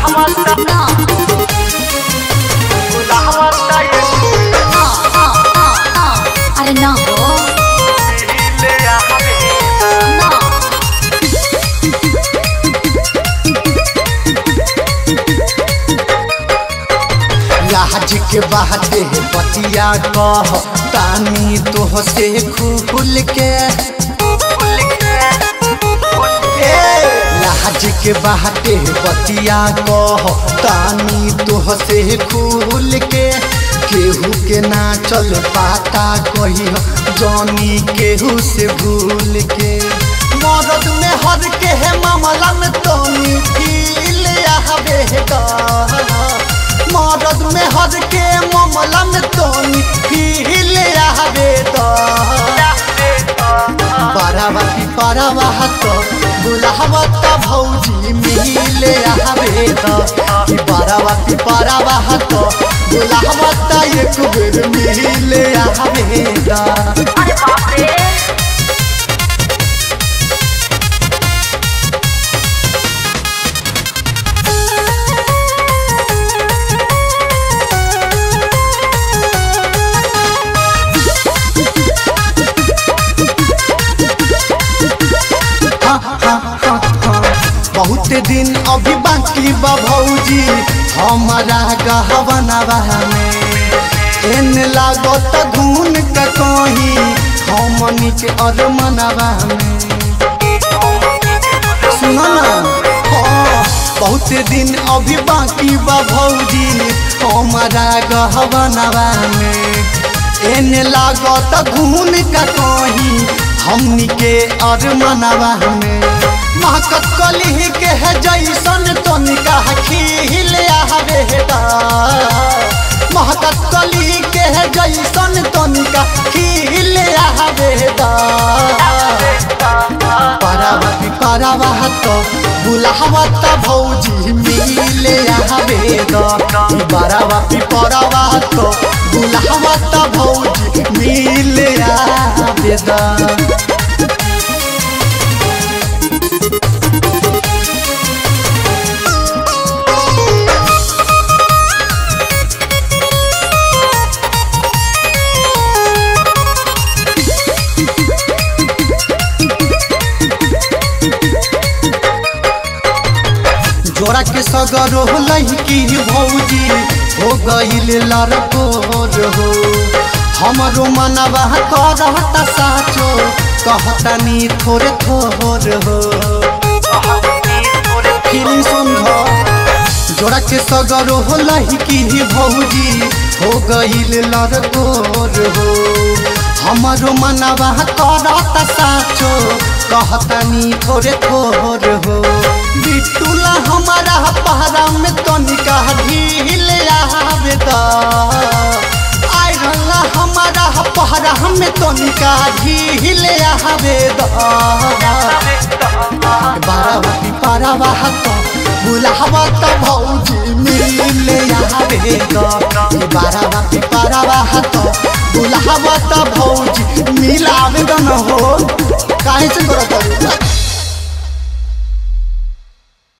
अरे ना लाज के बाटे बतिया कह तानी तोह से खुल के लाज के बाटे बतिया कह तानी तोह से खुल के केहू के ना चल पाता कही जानी केहू से भूल के मरद में हर के है मामला में तोनी फील आवे मरद में हद के मामला में तोनी फील आवे बाराबाती पारावा तो बुलावा तो भौजी मिले आवे बाराबाती पारावा तो बुलावा तो एक बेर मिले आवे अरे बाप रे बहुत दिन अभी बाकी बा भौजी हमारा गहवनवा में एन लागत गुन का कहीं हमनी के अरमनवा में सुनो ना बहुत दिन अभी बाकी बा भौजी हमारा गहवनवा में एन लागत गुन का कहीं हमनी के अरमनवा में महकत कली के है जैसन तनिका खिल आवे महकत कली के है जैसन तनिका खिल आवे पारावती पारावा तो बुलावा तो भौजी मिले आवे बारावती पारावा तो बुलावा तो भौजी मिले आवे जोड़ा के सगरो लड़की भौजी हो गईल लड़कोर हो हमरो मनवा करता साचो कहतनी थोड़े थोर हो फीलिंग सुन जोड़ा के सगरो लड़की भौजी हो गईल लड़कोर हो हमरो मनवा करता साचो कहतनी थोड़े थोर हो बिटुला हमारा पहरा में तनिका ढील आवे आयरन हमारा पहरा में तनिका ढील आवे बारावती पारावा तो बुलावा तो भौजी मिले आवे बारावती पारावा तो बुलावा तो भौजी मिलावे न हो काहे से करत